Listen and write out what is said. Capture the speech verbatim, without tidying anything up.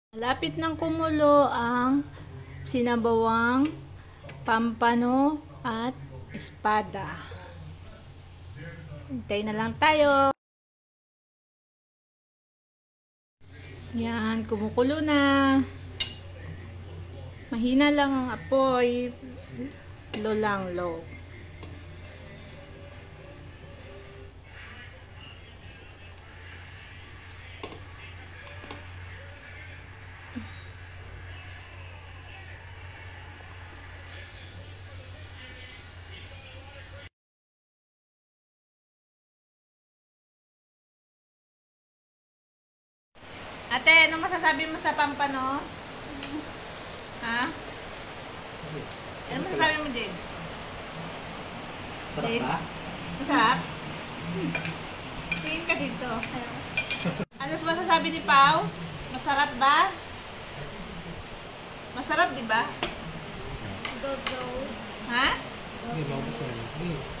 Malapit ng kumulo ang sinabawang pampano at espada. Hintay na lang tayo. Yan, kumukulo na. Mahina lang ang apoy. Low lang, low. Ate, ano masasabi mo sa pampano? Ha? Ano masasabi mo, Jade? Sarap ba? Masarap? Tingin ka dito. Ano masasabi ni Pao? Masarap ba? Masarap, di ba? Dodo. Ha? Hindi, maubos na yun. Hindi.